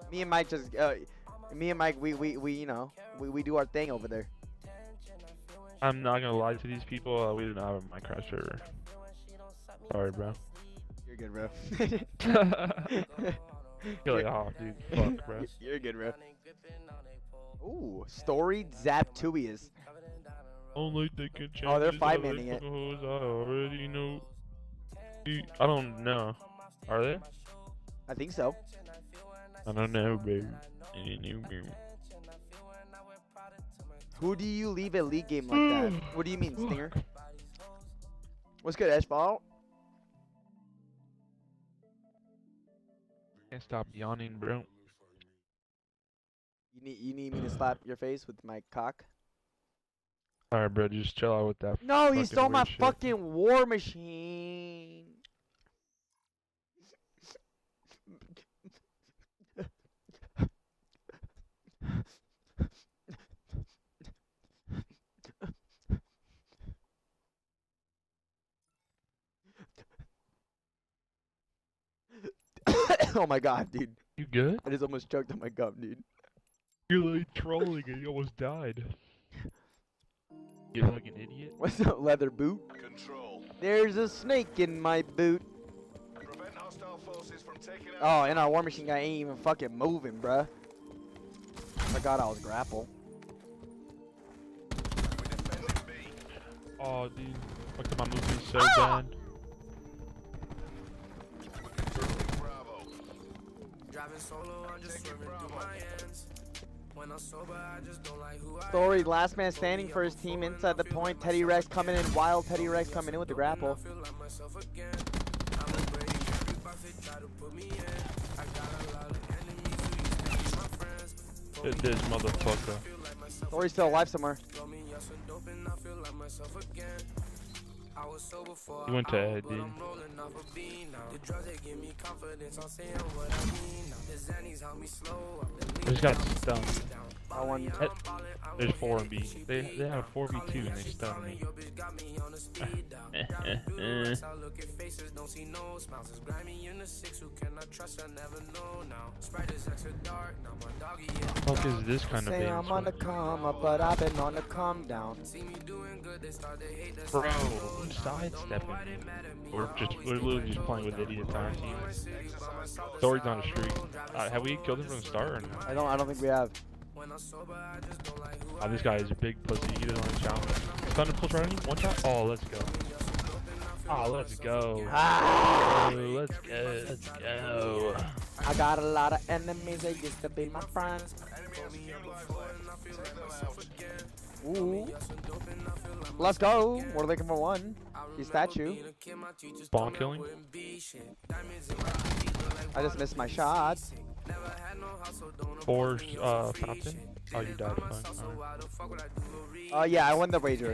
Me and Mike just, me and Mike, we you know, we do our thing over there. I'm not gonna lie to these people. We do not have a Minecraft server. Sorry, bro. You're good, bro. You're like, oh, dude, fuck, bro. You're good, bro. Ooh, storied Zaptuias. Only they can change. Oh, they're five-manning it. I already know. I don't know. Are they? I think so. I don't know, baby. I don't know, baby. Who do you leave a league game like that? What do you mean, Stinger? What's good, Ashball? Can't stop yawning, bro. You need me to slap your face with my cock? Alright, bro, just chill out with that. No, he stole my shit. fucking war machine. Oh my god, dude. You good? I just almost choked on my gum, dude. You're like trolling and you almost died. You're like an idiot. What's up, leather boot? Control. There's a snake in my boot. Prevent hostile forces from taking out. Oh, and our war machine guy ain't even fucking moving, bruh. I forgot I was grapple. We defended B. Oh, dude. Fuck, my movie's so bad. Controlling Bravo. Driving solo, I'm just Taking swerving through Bravo. my hands. When I'm sober, I just don't like who I Story, last man standing for his team inside the point. Teddy Rex coming in wild. Teddy Rex coming in with the grapple. I feel like myself again. I'm a brave, every prophet try to put me in. I got a lot of enemies who used to be my friends. Hit this motherfucker. Story's still alive somewhere. Throw me up some dope and I feel like myself again. I was sober for You went to Ed, but dude. I'm rolling off a bean now. The drugs, they give me confidence, I'm saying what I mean now. The Xannies help me slow up. I just got stunned. I won. There's 4 and B. They have 4v2 and they stunned me. Your bitch got me on the speed down. I look at faces, don't see no smiles. It's grimy in the six, who can I trust? I never know now. Sprite is extra dark, now my doggy Fuck is this kind of Say thing? I'm on the come up, but I've been on the come down. see me doing good, they start to hate that. Bro, who's sidestepping? We're literally just playing with idiots on our team. Story's on a streak. Have we killed him from the start or no? I don't think we have. When I'm sober, I just don't like who Oh, this guy is a big pussy. He doesn't want to shout. Thunder pulls right on you. One shot. Oh, let's go. Oh, let's go. Ah! Oh, let's go. Let's go. I got a lot of enemies that used to be my friends. Enemy has a few lives left. Take them out. Ooh. Let's go. We're looking for one. The statue. Spawn killing. I just missed my shot. 4 fountain. Oh, you died. Fine. Alright. Yeah, I won the wager.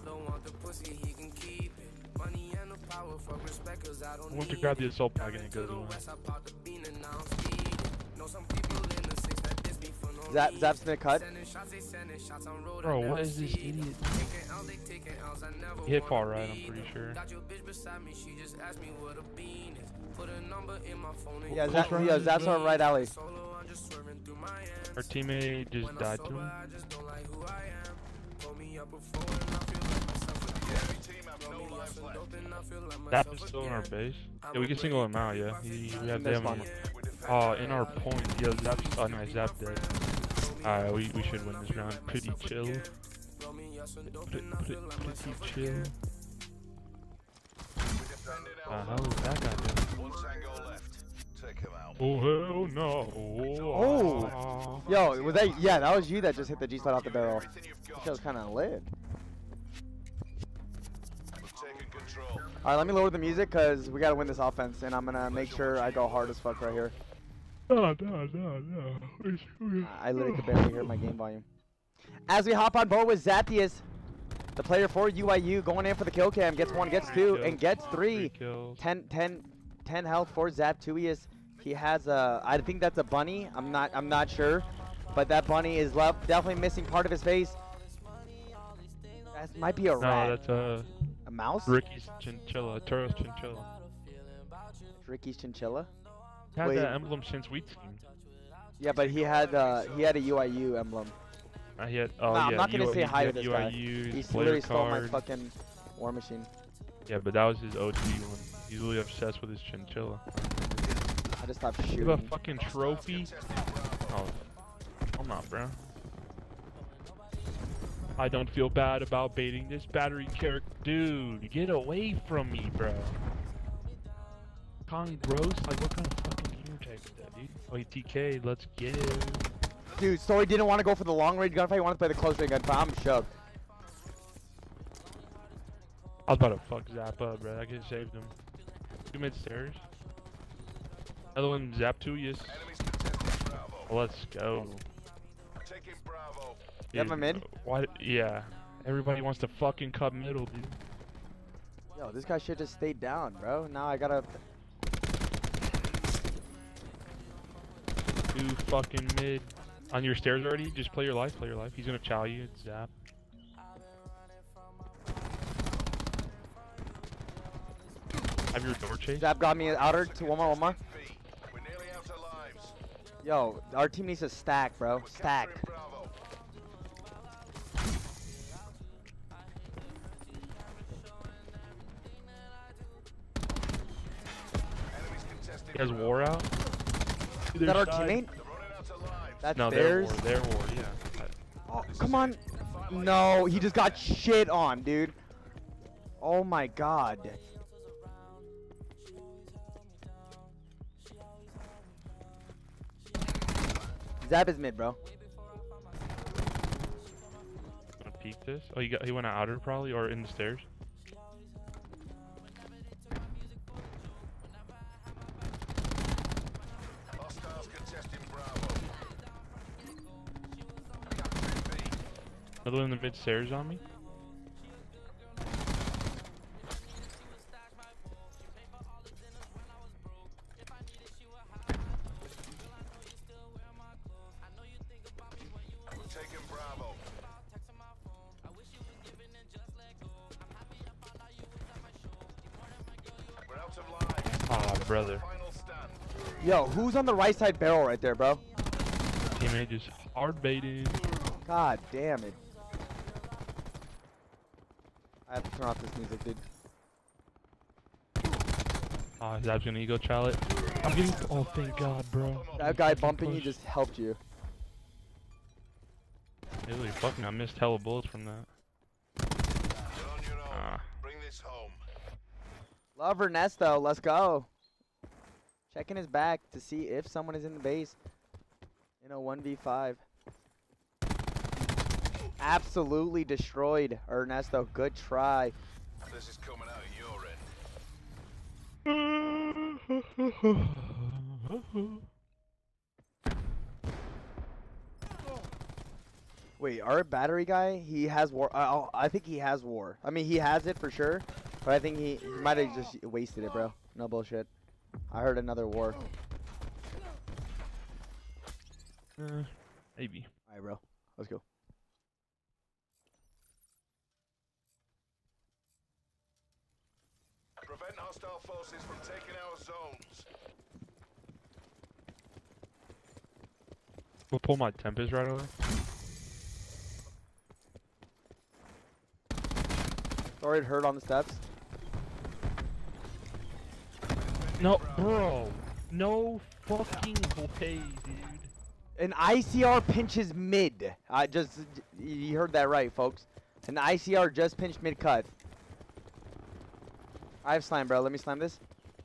I went to grab the assault bag and it goes away. Zap's been cut. Bro, what is this idiot? He hit far right, I'm pretty sure. Yeah, Zap's on right alley. Our teammate just died to him. Enemy team have no lives left. Zap is still in our base. Yeah, we can single him out, yeah. We have them on. In our point. Yeah, Zap's. Oh, nice, Zap dead. Alright, we should win this round. Pretty chill. Pretty chill. How is that guy doing? One tango left. Take him out. Oh, hell no. Oh. Yo, was that? Yeah, that was you that just hit the G slot off the barrel. Everything you've That got. was kind of lit. We've taken control. All right, let me lower the music because we gotta win this offense, and I'm gonna make sure I go hard as fuck right here. No. I literally could barely hear my game volume. As we hop on board with Zaptius, the player for UIU, going in for the kill cam, gets one, gets two, and gets three. 10 health for Zaptuius. He has a, I think that's a bunny. I'm not sure, but that bunny is left, definitely missing part of his face. That might be a rat. No, that's a mouse. Ricky's chinchilla, Turo's chinchilla. Ricky's chinchilla. Had Wait. that emblem since we teamed. Yeah, but he had a UIU emblem. He had, oh, Nah, yeah, I'm not gonna say hi to this guy. UIU, He player literally stole my card. fucking war machine. Yeah, but that was his OG one. He's really obsessed with his chinchilla. I just stopped You have a shooting. fucking trophy? Oh, come on, bro. I don't feel bad about baiting this battery character. Dude, get away from me, bro. Kong gross? Like, what kind of fucking gamer tag is that, dude? Oh, he TK, let's get it. Dude, Story didn't want to go for the long range gunfight. He wanted to play the close range gunfight. I'm shook. I was about to fuck Zap up, bro. I could have saved him. 2 mid stairs. Another one, Zap 2, yes. Let's go. You have a mid? Why? Yeah. Everybody wants to fucking cut middle, dude. Yo, this guy should just stay down, bro. Now I gotta. 2 fucking mid. On your stairs already? Just play your life, play your life. He's gonna chow you, it's Zap. Have your door chase? Zap got me outer to one more. Yo, our team needs to stack, bro. Stack. He has war out? Is that our teammate? That's no, theirs? Their war, yeah. Oh, come on. No, he just got shit on, dude. Oh my god. Zap is mid, bro. Gonna peek this? Oh, he went outer probably, or in the stairs. Another one in the mid stairs on me. Ah, brother. Yo, who's on the right side barrel right there, bro? Teammate just hard baiting. God damn it. I have to turn off this music, dude. Ah, Zab's gonna ego chow it. I'm getting. Oh, thank God, bro. That guy bumping you just helped you. Really, fucking, I missed hella bullets from that. Bring this home. Love Ernesto, let's go. Checking his back to see if someone is in the base in a 1v5. Absolutely destroyed, Ernesto. Good try. This is coming out of your end. Wait, our battery guy, he has war. I think he has war. I mean, he has it for sure, but I think he might have just wasted it, bro. No bullshit. I heard another war. Maybe. All right, bro. Let's go. Prevent hostile forces from taking our zones. We'll pull my Tempest right away. Sorry, it hurt on the steps. No, bro. No fucking way, dude. An ICR pinches mid. You heard that right, folks. An ICR just pinched mid cut. I have slime, bro. Let me slam this.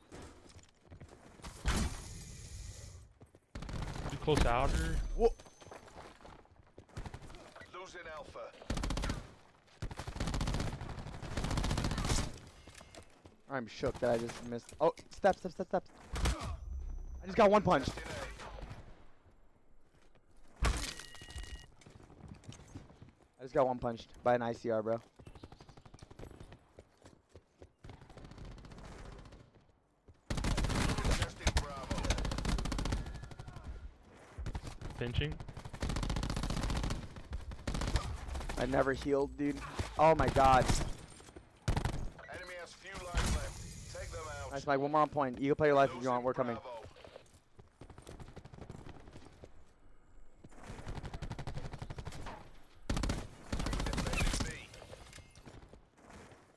Too close outer. Whoa. Losing Alpha. I'm shook that I just missed. Oh, steps. I just got one punch. I just got one punched by an ICR, bro. Pinching. I never healed, dude. Oh my god. Enemy has few lives left. Take them out. Nice, Mike. One more on point. You can play your life if you want. We're coming.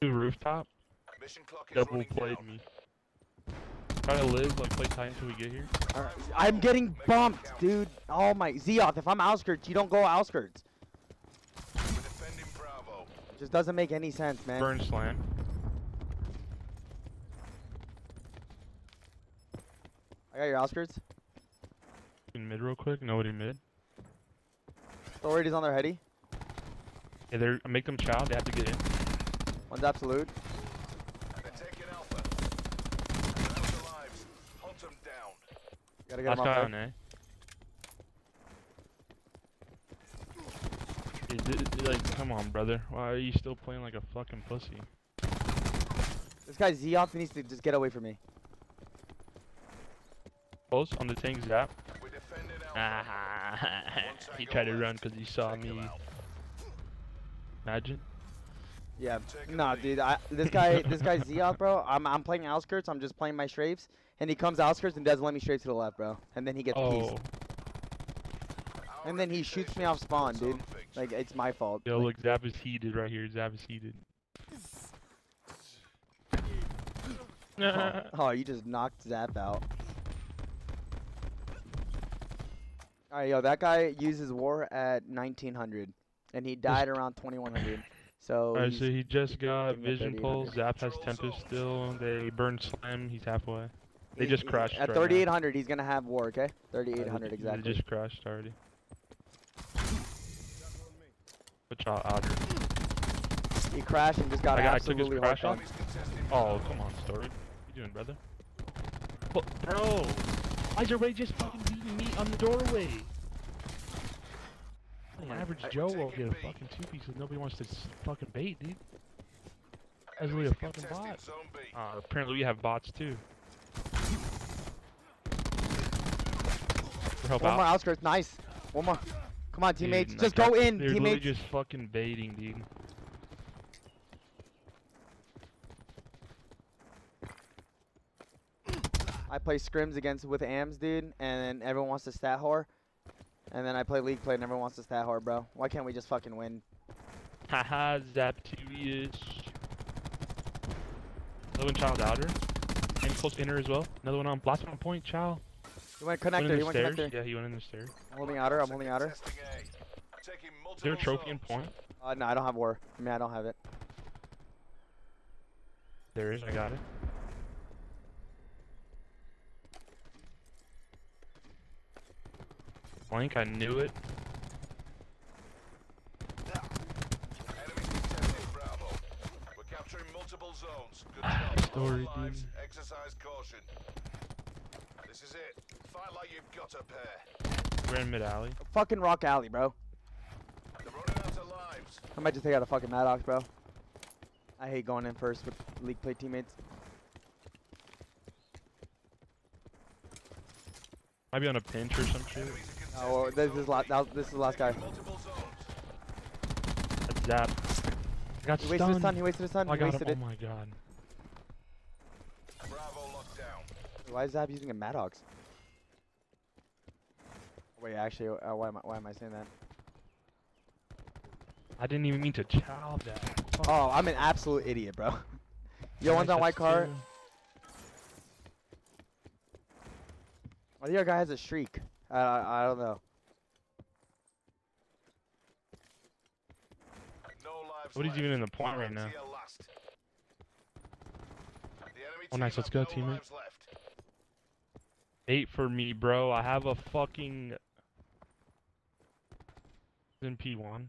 Rooftop. Mission clock is Double running played down. me. Try to live, like play tight until we get here. I'm getting bumped, dude. Oh my, Zeoth, if I'm outskirts, you don't go outskirts. We're defending Bravo. It just doesn't make any sense, man. Burn slam. I got your outskirts. In mid real quick. Nobody mid. Authorities on their heady. Yeah, they're make them chow. They have to get in. One's absolute. They're taking Alpha. They're out of lives. Hunt them down. Gotta get Last him guy off on A. Like, come on, brother. Why are you still playing like a fucking pussy? This guy Zeoth needs to just get away from me. Close on the tank zap. We're defending Alpha. He tried to run because he saw me. Imagine. Yeah. Nah, dude. This guy Zeoth, bro. I'm playing outskirts. I'm just playing my strafes, and he comes outskirts and doesn't let me strafe to the left, bro. And then he gets pieced. And then he shoots me off spawn, dude. Like, it's my fault. Yo, Like, look, Zap is heated right here. Zap is heated. oh, you just knocked Zap out. Alright, yo, that guy uses war at 1900, and he died around 2100. So. Alright, so he just got getting a vision pulse. 3800. Zap has Tempest still. They burn slam. He's halfway. They just crashed. At right now. 3800, he's gonna have war, okay? 3800 They exactly. just crashed already. Put y'all out here. He crashed and just got I took his absolutely crash hooked off. on. Oh, come on, Story. What you doing, brother? Bro, why is everybody just fucking beating me on the doorway? Average Joe will get a fucking two-piece because nobody wants to fucking bait, dude. That's really a fucking bot. Apparently we have bots too. Help One out. more outskirts, nice. One more. Come on, teammates. Dude, Just like, go in, they're literally teammates. just fucking baiting, dude. I play scrims against with AMs, dude, and everyone wants to stat whore. And then I play league play and everyone wants to stat hard, bro. Why can't we just fucking win? Haha, Zapturious. Another one child outer. And close inner as well. Another one on blast on point, child. He went Went in connector, the he went stairs. connector. Yeah, he went in the stairs. I'm holding outer, I'm holding outer. Is there a trophy in point? No, I don't have war. I mean, I don't have it. There is, I got it. Blank, I knew it. We're capturing multiple zones. Good job. Story, Lives. dude. Exercise caution. This is it. Fight like you've got a pair. We're in mid alley. Fucking Rock Alley, bro. They're running out of lives. I might just take out a fucking Maddox, bro. I hate going in first with league play teammates. Might be on a pinch or some shit. Oh, well, this is the last guy. Multiple zones. That's Zap. I got He wasted his stun, stunned. he wasted his stun, I he got wasted him. it. Oh my god. Bravo locked down. Why is Zap using a Maddox? Wait, actually, why am I saying that? I didn't even mean to chow that. Fuck. Oh, I'm an absolute idiot, bro. Yo, one's on white car. Oh, the other guy has a shriek. I don't know. No lives What is left. even in the point right now? To your last. The enemy Oh, nice, team let's have go, no teammate. lives left. 8 for me, bro. I have a fucking in P1.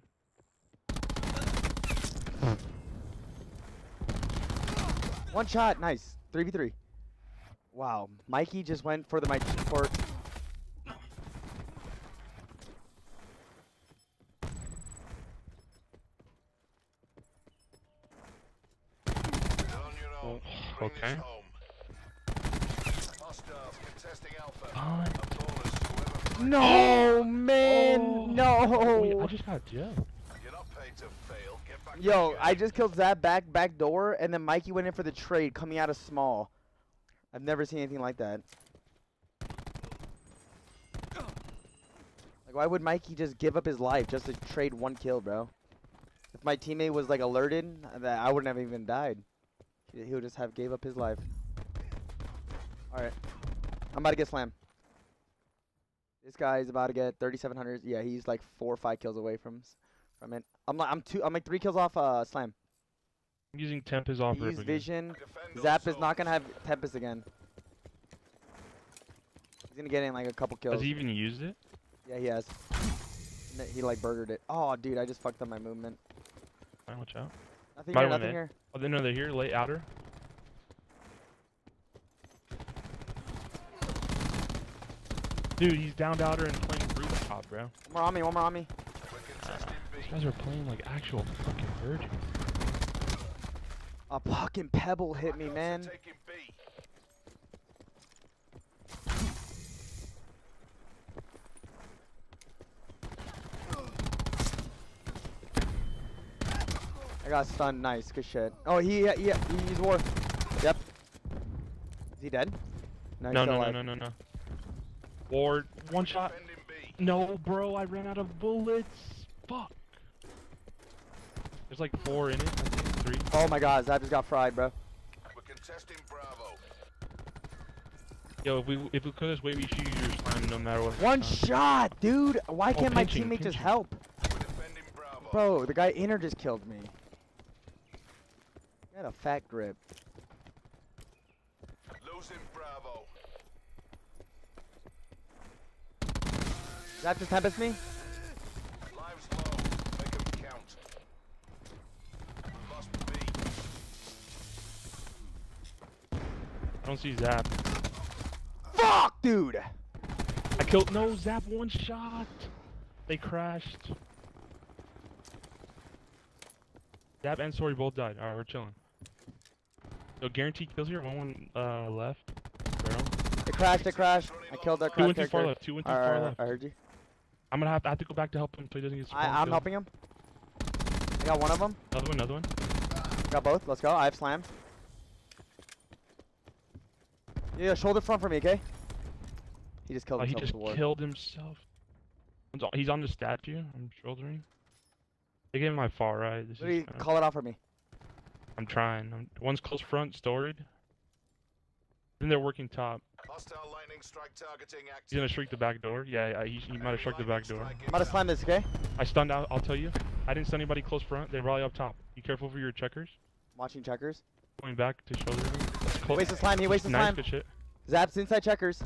One shot, nice. 3v3. Wow, Mikey just went for the mic for. You're on your own. Bring this Okay. home. Hostiles contesting Alpha. Fine. A bonus to whoever No, man, Oh. no. Wait, I just got jumped. You're not paid to fail. Get back to Yo, the I game. just killed Zap back door, and then Mikey went in for the trade coming out of small. I've never seen anything like that. Like, why would Mikey just give up his life just to trade one kill, bro? if my teammate was like alerted, that I wouldn't have even died. He would just have gave up his life. All right, I'm about to get slammed. This guy's about to get 3,700. Yeah, he's like 4 or 5 kills away from it. I'm like 3 kills off slam. I'm using Tempest off rip Use again. vision. Zap is not gonna have Tempest again. He's gonna get in like a couple kills. Has he even used it? Yeah, he has. He like burgered it. Oh, dude, I just fucked up my movement. Fine, watch out. Nothing Might here, win nothing it. here. Oh, no, they're here. Late outer. Dude, he's downed outer and playing rooftop, bro. One more on me, one more on me. These guys are playing like actual fucking virgins. A fucking pebble hit me, man. I got stunned. Nice, good shit. Oh, he used war. Yep. Is he dead? No, he's still no, alive. no. Ward, one shot. No, bro, I ran out of bullets. Fuck. There's like 4 in it. I think 3. Oh my god, Zap just got fried, bro. We're contesting Bravo. Yo, if we could this way, we should use your slime no matter what. One shot, dude. Why can't my teammate just help? We're defending Bravo. Bro, the guy inner just killed me. He had a fat grip. Losing Bravo. Zap just tempest me. Lives low. Make them count. Lost B. I don't see Zap. Fuck, dude. I killed. No, Zap one shot. They crashed. Zap and Sorry both died. Alright, we're chilling. So guaranteed kills here. One left. Barrel. It crashed, it crashed. I killed that 2 crash went too far character. left. 2 went too far left. I heard you. I'm gonna have to go back to help him so he doesn't get spawned. I'm helping him. I got one of them. Another one. Got both. Let's go. I have slam. Yeah, shoulder front for me, okay? He just killed Oh, himself. he just with the war. killed himself. He's on the statue. I'm shouldering. They gave him my far right. This Literally, is kinda... call it off for me. I'm trying. One's close front, storied. Then they're working top. Hostile lightning strike targeting active. He's gonna shrink the back door. Yeah, he might have shrunk the back door. I'm about to slam this, okay? I stunned out. I'll tell you. I didn't stun anybody close front. They rally up top. Be careful for your checkers. Watching checkers. Going back to shoulder. Wasted slime. He wasted Nice, slime. good shit. Zap's inside checkers.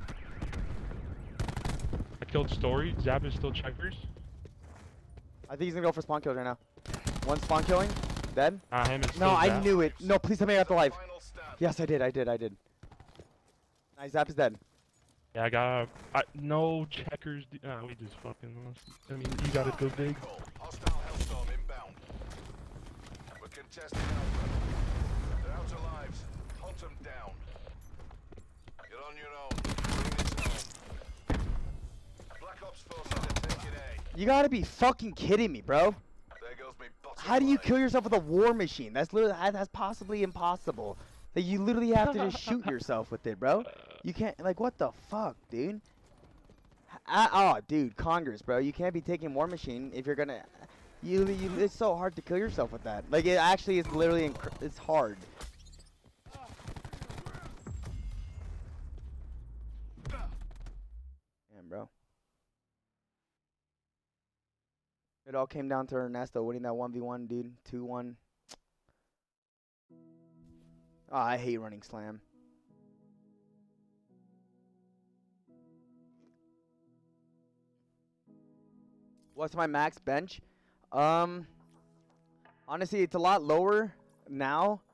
I killed Story. Zap is still checkers. I think he's gonna go for spawn kills right now. One spawn killing. Dead. Him and No, still I Zap. knew it. No, please tell me I got the life. Final stand. Yes, I did. Nice, Zap is dead. Yeah, I got. No checkers. We just fucking lost. I mean, you gotta go big. Hostile Hellstorm inbound. We're contesting Alpha. They're out of lives. Hunt them down. You're on your own. Bring this home. Black Ops forces are taking A. You gotta be fucking kidding me, bro. There goes me bottom How do you line. kill yourself with a war machine? That's literally that's possibly impossible. Like you literally have to just shoot yourself with it, bro. You can't like what the fuck, dude? Oh, dude, Congress, bro. You can't be taking war machine if you're gonna. It's so hard to kill yourself with that. Like it actually is literally it's hard. Damn, bro. It all came down to Ernesto winning that 1v1, dude. 2-1. Oh, I hate running slam. What's my max bench? Honestly, it's a lot lower now